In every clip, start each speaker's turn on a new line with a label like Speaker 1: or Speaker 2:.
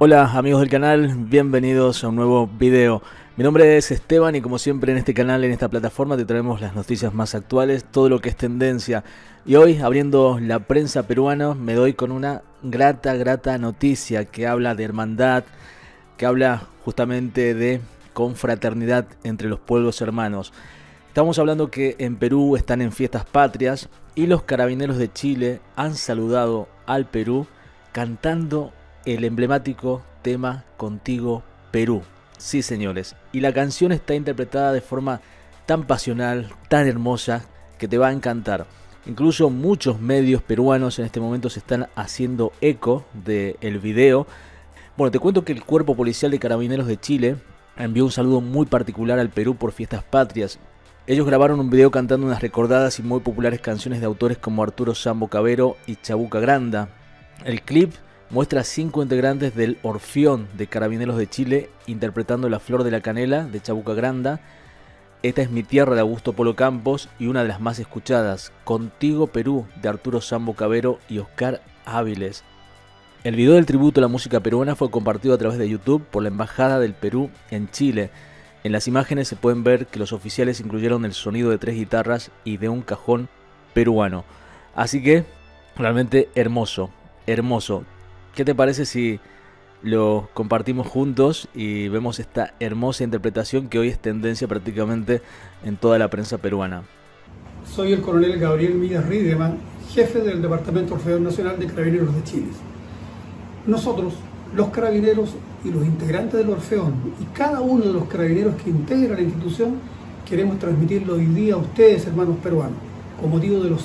Speaker 1: Hola amigos del canal, bienvenidos a un nuevo video. Mi nombre es Esteban y como siempre en este canal, en esta plataforma, te traemos las noticias más actuales, todo lo que es tendencia. Y hoy, abriendo la prensa peruana, me doy con una grata noticia que habla de hermandad, que habla justamente de confraternidad entre los pueblos hermanos. Estamos hablando que en Perú están en fiestas patrias y los carabineros de Chile han saludado al Perú cantando el emblemático tema Contigo Perú. Sí, señores, y la canción está interpretada de forma tan pasional, tan hermosa, que te va a encantar. Incluso muchos medios peruanos en este momento se están haciendo eco del video. Bueno, te cuento que el Cuerpo Policial de Carabineros de Chile envió un saludo muy particular al Perú por fiestas patrias. Ellos grabaron un video cantando unas recordadas y muy populares canciones de autores como Arturo Sambo Cabero y Chabuca Granda. El clip muestra a 5 integrantes del Orfeón de Carabineros de Chile interpretando La Flor de la Canela de Chabuca Granda, Esta es mi tierra de Augusto Polo Campos y una de las más escuchadas, Contigo Perú de Arturo Sambo Cabero y Oscar Áviles. El video del tributo a la música peruana fue compartido a través de YouTube por la Embajada del Perú en Chile. En las imágenes se pueden ver que los oficiales incluyeron el sonido de 3 guitarras y de un cajón peruano. Así que, realmente hermoso, hermoso. ¿Qué te parece si lo compartimos juntos y vemos esta hermosa interpretación que hoy es tendencia prácticamente en toda la prensa peruana?
Speaker 2: Soy el coronel Gabriel Millas Riedemann, jefe del Departamento Orfeón Nacional de Carabineros de Chile. Nosotros, los carabineros y los integrantes del Orfeón y cada uno de los carabineros que integra la institución, queremos transmitirlo hoy día a ustedes, hermanos peruanos, con motivo de los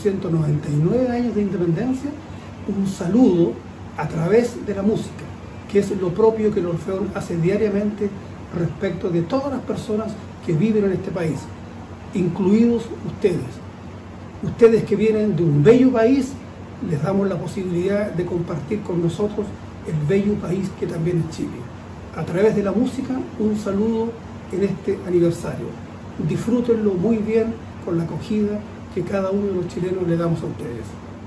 Speaker 2: 199 años de independencia, un saludo a través de la música, que es lo propio que el Orfeón hace diariamente respecto de todas las personas que viven en este país, incluidos ustedes. Ustedes que vienen de un bello país, les damos la posibilidad de compartir con nosotros el bello país que también es Chile. A través de la música, un saludo en este aniversario. Disfrútenlo muy bien con la acogida que cada uno de los chilenos le damos a ustedes.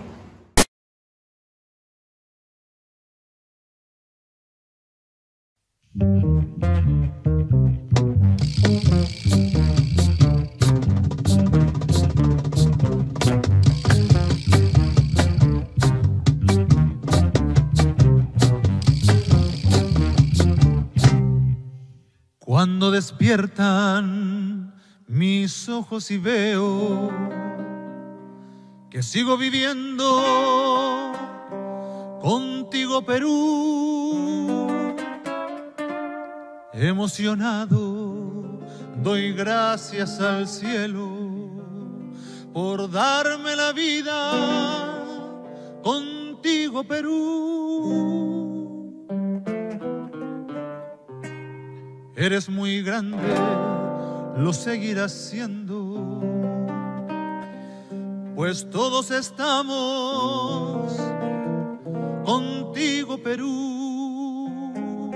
Speaker 3: Cuando despiertan mis ojos y veo que sigo viviendo contigo, Perú, emocionado doy gracias al cielo por darme la vida contigo, Perú. Eres muy grande, lo seguirás siendo, pues todos estamos contigo, Perú.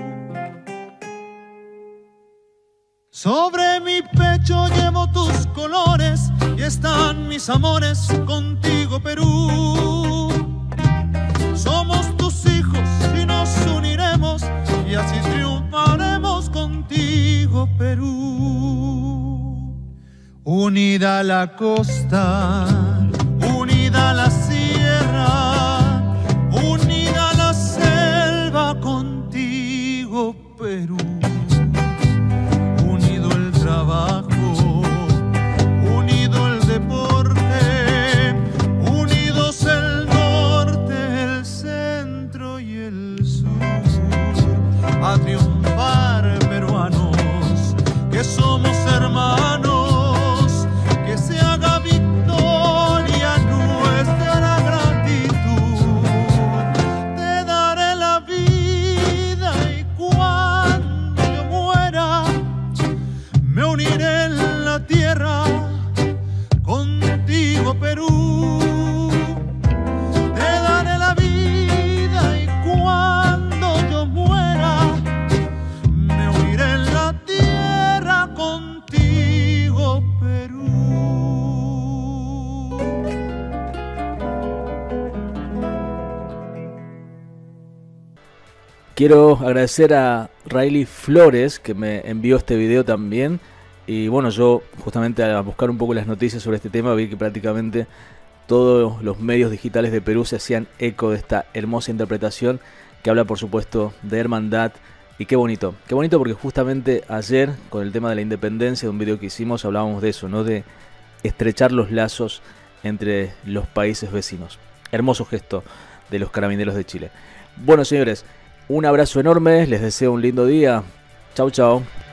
Speaker 3: Sobre mi pecho llevo tus colores y están mis amores contigo, Perú. Somos tus hijos y nos uniremos y así triunfaremos contigo, Perú. Unida la costa, unida la sierra, unida la selva contigo, Perú. Unido el trabajo, unido el deporte, unidos el norte, el centro y el sur. A triunfar, peruanos, que somos hermanos, que se haga victoria nuestra.
Speaker 1: Quiero agradecer a Riley Flores, que me envió este video también. Y bueno, yo justamente al buscar un poco las noticias sobre este tema vi que prácticamente todos los medios digitales de Perú se hacían eco de esta hermosa interpretación que habla, por supuesto, de hermandad. Y qué bonito porque justamente ayer, con el tema de la independencia, de un video que hicimos, hablábamos de eso, ¿no? De estrechar los lazos entre los países vecinos. Hermoso gesto de los Carabineros de Chile. Bueno, señores, un abrazo enorme, les deseo un lindo día. Chau, chau.